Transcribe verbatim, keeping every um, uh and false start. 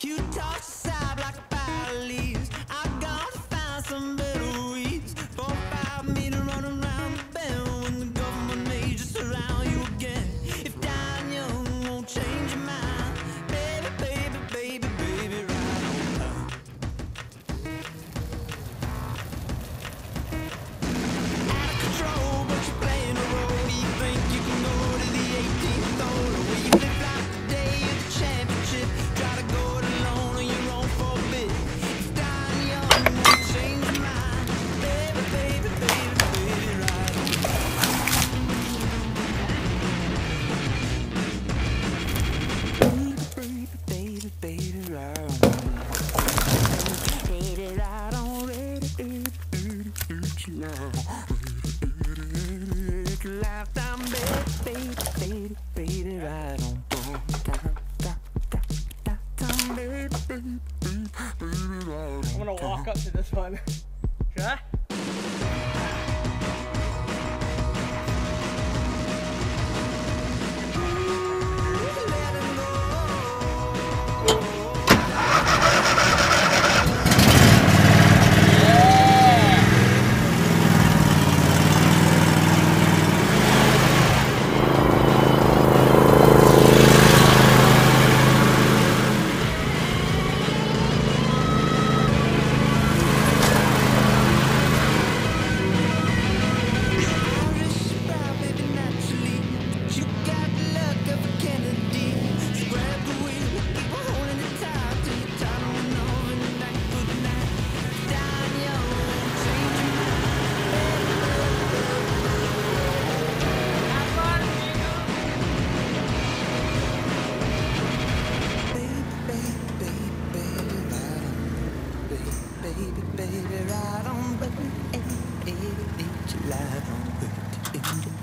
You toss aside like a pile of leaves. I'm gonna find some better weeds. Four, five me to run around the bend when the government may just surround you again. If dying young won't change your mind, baby, baby, baby, baby, right on time. Out of control, but you're playing a role. You think you can go to the eighteenth hole, where you live like the day of the championship. Try to go it alone on your own for a bit. If dying young won't change your mind, baby, baby, baby, baby, right on time. Baby, baby, baby, right on. Ready, right on, ready, ready, ready, ready, ready, lifetime, baby, baby, baby, baby, right on. I'm gonna walk up to this one. Should I? Baby, baby, ride on, baby, baby, baby, light on, baby.